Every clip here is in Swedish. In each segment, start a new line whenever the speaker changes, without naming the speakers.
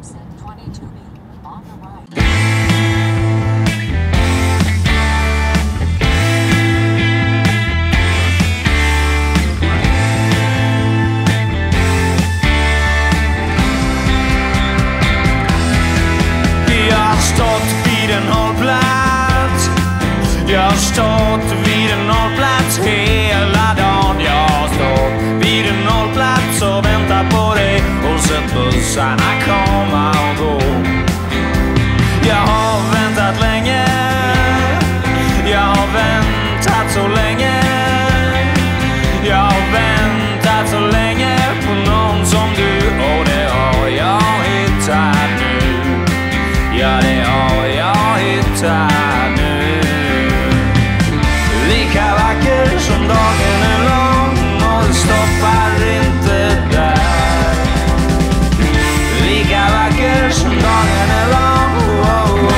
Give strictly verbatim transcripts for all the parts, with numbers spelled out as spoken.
exit twenty-two B on the right.
Jag har stått vid en hållplats. Jag har stått vid en hållplats hela dagen. Jag har stått vid en hållplats och väntat på dig och sett bussarna komma och gå. Jag har väntat länge. Jag har väntat så länge. Jag har väntat så länge på någon som du, och det har jag hittat nu. Ja, det har jag hittat nu. Lika vacker som dagen är lång, och det stoppar inte där. Lika vacker som dagen är lång, oh, oh.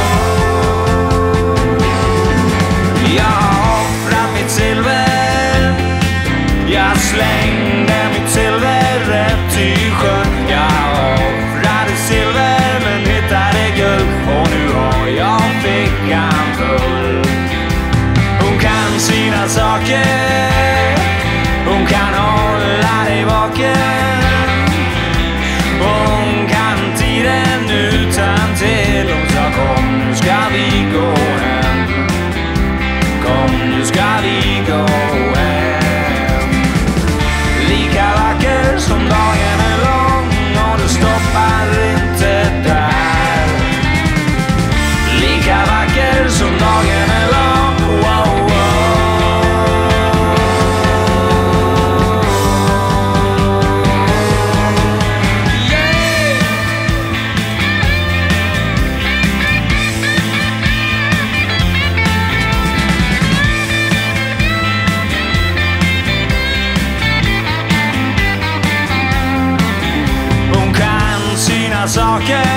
Jag har offrat mitt silver. Jag slängde mitt silver rätt i sjön. Jag offrade silver men hittade guld, och nu har jag fickan full. Hon kan sina saker, hon kan hålla dig vaken, hon kan tiden utan till. Hon sa kom nu ska vi gå hem, kom nu ska vi gå hem. Lika vacker som dagen är lång, och det stoppar inte där. Lika vacker som dagen är lång, wow, wow. Yeah! Hon kan sina saker,